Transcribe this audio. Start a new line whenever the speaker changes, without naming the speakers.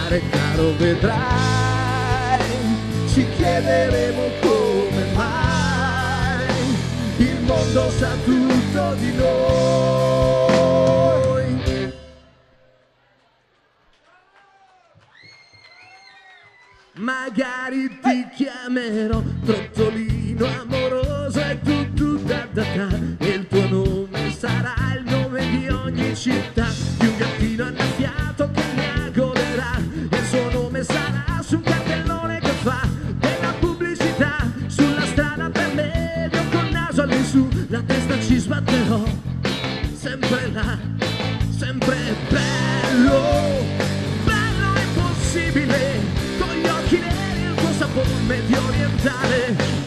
cambiare, caro, vedrai. Ci chiederemo come mai il mondo sa tutto di noi. Magari ti chiamerò trottolino amoroso e tu da da da, e il tuo nome sarà il nome di ogni città, di un gattino annaffiato che mi agolerà, e il suo nome sarà su un cartellone che fa della pubblicità sulla strada per me, io col naso all'insù, la testa ci sbatterò sempre là, sempre bello, bello impossibile, con gli occhi neri e il tuo sapore medio orientale.